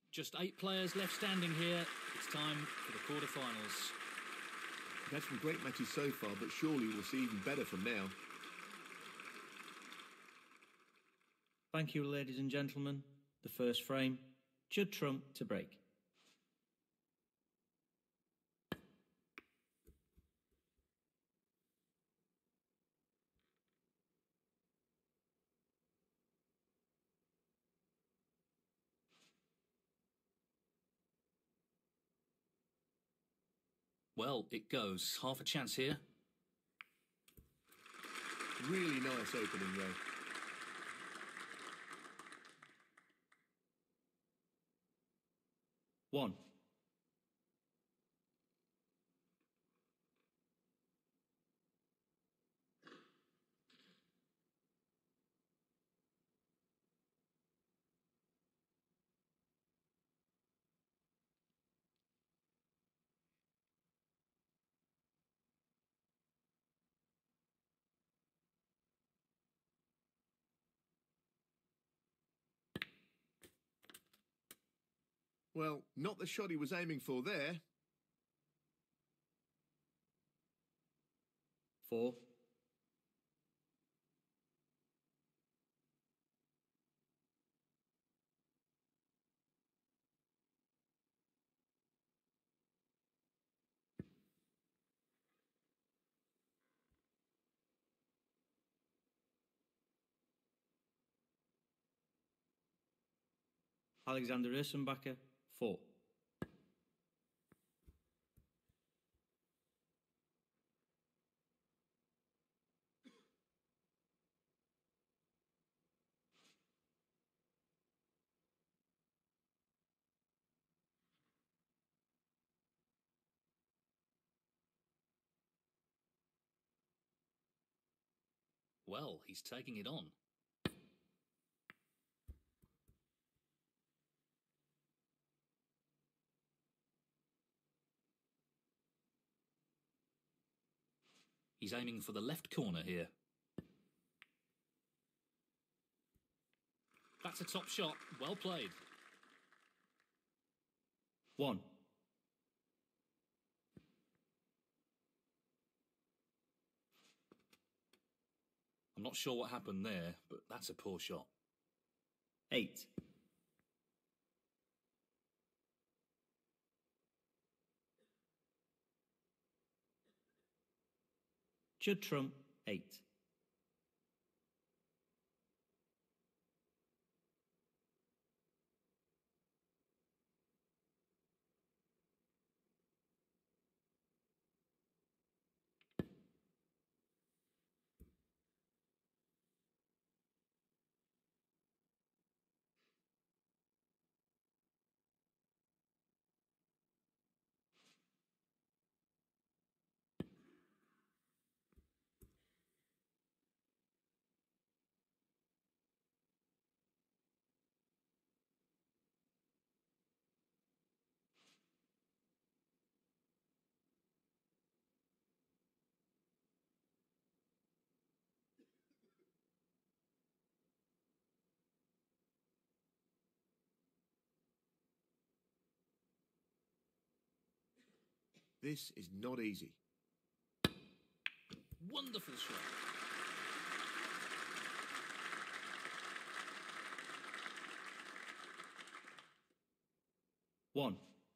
Just 8 players left standing here. It's time for the quarterfinals. We've had some great matches so far, but surely we'll see even better from now. Thank you, ladies and gentlemen. The first frame, Judd Trump to break. Well, it goes. Half a chance here. Really nice opening though. One. Well, not the shot he was aiming for there. 4. Alexander Ursenbacher, 4. Well, he's taking it on. He's aiming for the left corner here. That's a top shot. Well played. 1. I'm not sure what happened there, but that's a poor shot. 8. Judd Trump, 8. This is not easy. Wonderful shot. One.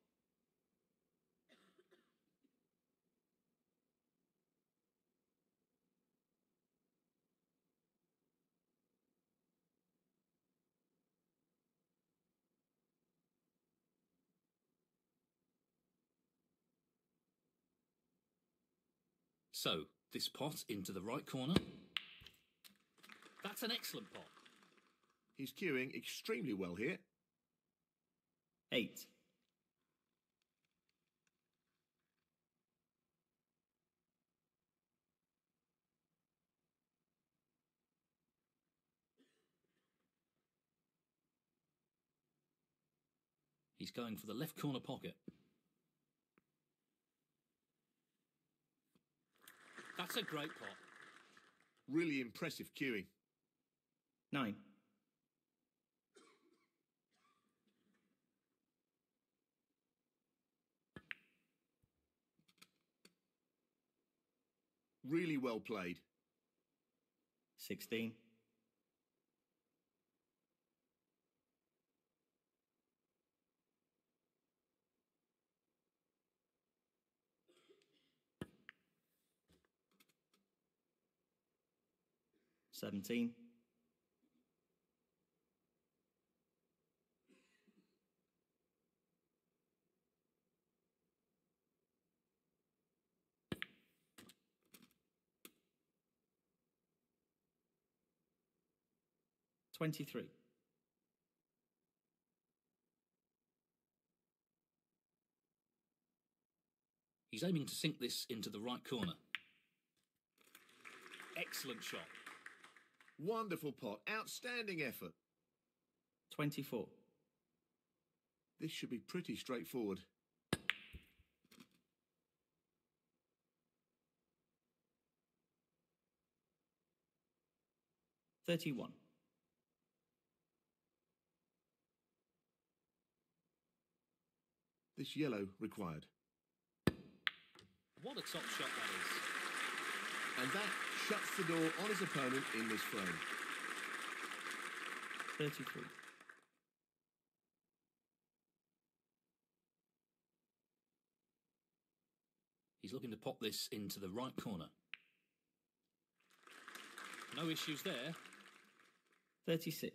So, this pot into the right corner. That's an excellent pot. He's cueing extremely well here. 8. He's going for the left corner pocket. That's a great pot. Really impressive cueing. 9. Really well played. 16. Seventeen. 23. He's aiming to sink this into the right corner. Excellent shot. Wonderful pot. Outstanding effort. 24. This should be pretty straightforward. $31. This yellow required. What a top shot that is. And that shuts the door on his opponent in this frame. 33. He's looking to pop this into the right corner. No issues there. 36.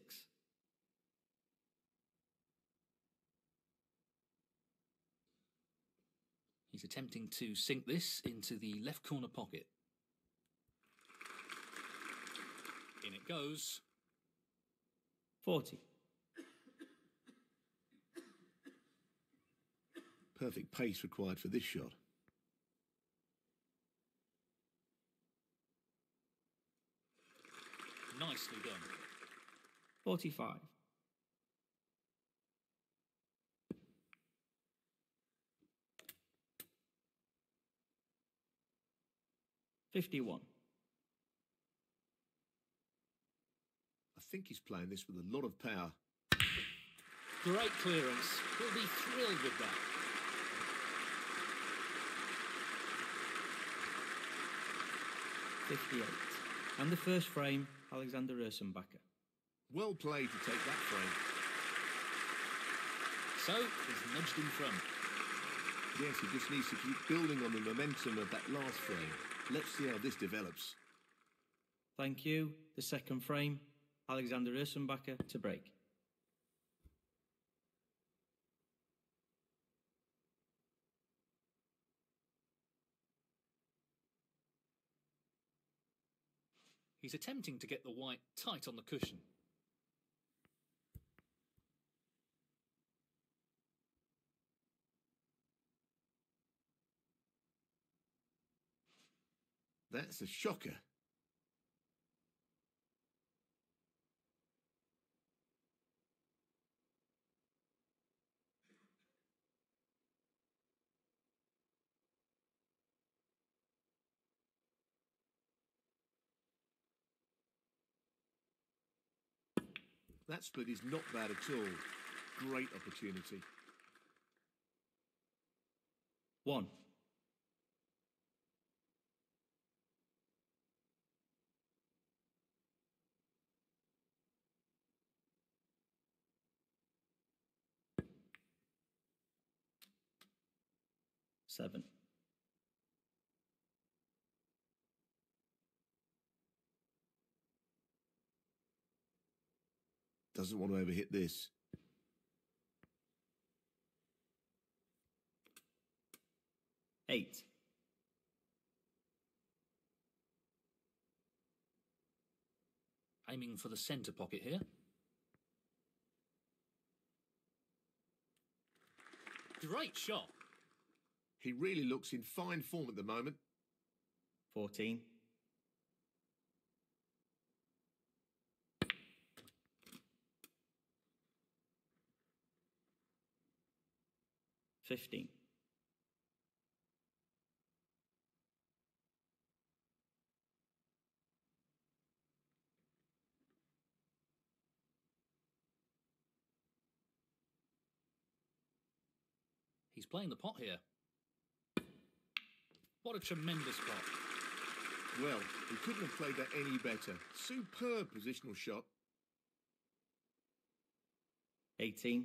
He's attempting to sink this into the left corner pocket. In it goes. 40. Perfect pace required for this shot. Nicely done. 45. $51. I think he's playing this with a lot of power. Great clearance. He'll be thrilled with that. $58. And the first frame, Alexander Ursenbacher. Well played to take that frame. So, he's nudged in front. Yes, he just needs to keep building on the momentum of that last frame. Let's see how this develops. Thank you. The second frame, Alexander Ursenbacher to break. He's attempting to get the white tight on the cushion. That's a shocker. That split is not bad at all. Great opportunity. 1. $7. Doesn't want to overhit this. 8. Aiming for the centre pocket here. Great shot. He really looks in fine form at the moment. 14. 15. He's playing the pot here. What a tremendous pot. Well, he couldn't have played that any better. Superb positional shot. 18.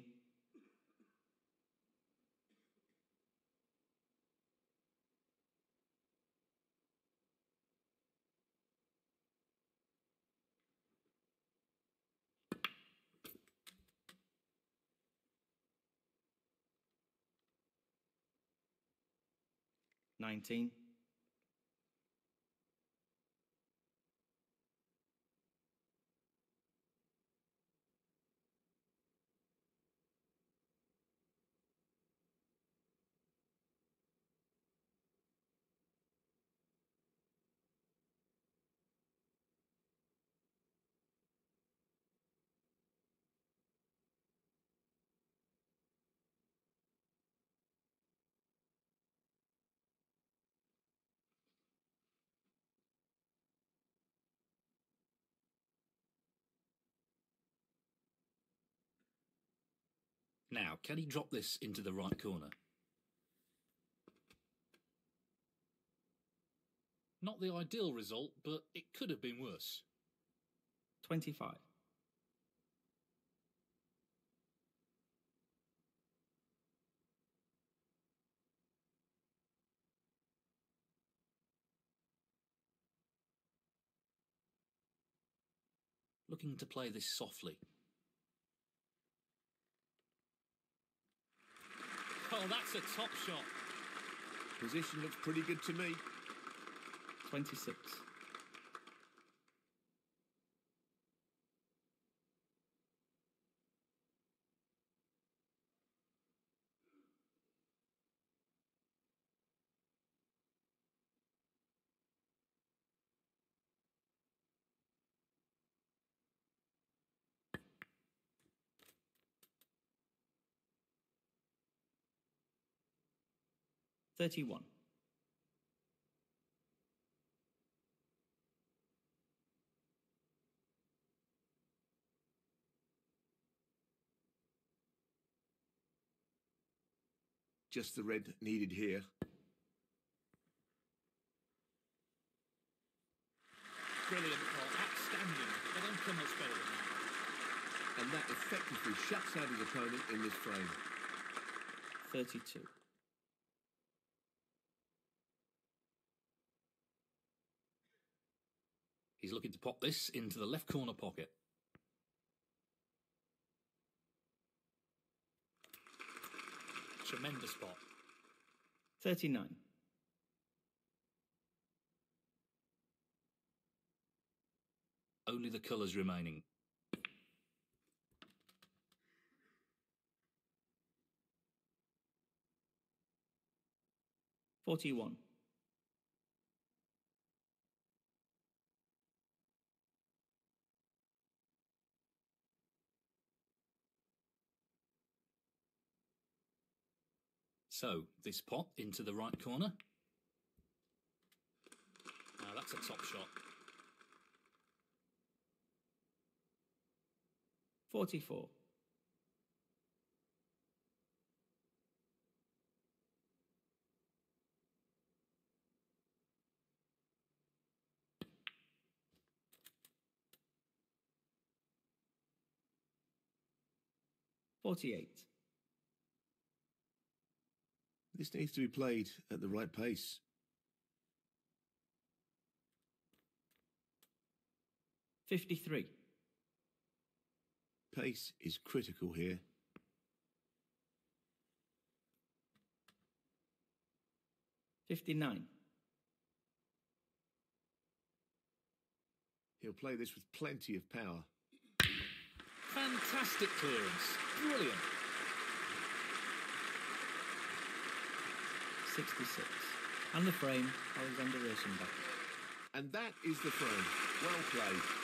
$19. Now, can he drop this into the right corner? Not the ideal result, but it could have been worse. 25. Looking to play this softly. Oh, that's a top shot. Position looks pretty good to me. 26. $31. Just the red needed here. Brilliant pot, outstanding. They don't come much better than that. And that effectively shuts out his opponent in this frame. 32. He's looking to pop this into the left corner pocket. Tremendous pot. 39. Only the colours remaining. $41. So, this pot into the right corner. Now that's a top shot. 44. $48. This needs to be played at the right pace. 53. Pace is critical here. 59. He'll play this with plenty of power. Fantastic clearance. Brilliant. 66. And the frame, Alexander Racing back. And that is the frame. Well played.